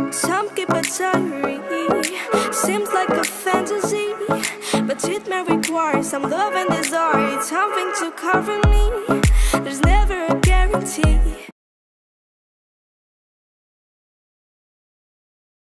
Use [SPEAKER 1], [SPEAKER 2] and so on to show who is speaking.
[SPEAKER 1] Some keep a diary, seems like a fantasy, but it may require some love and desire. It's something to cover me. There's never a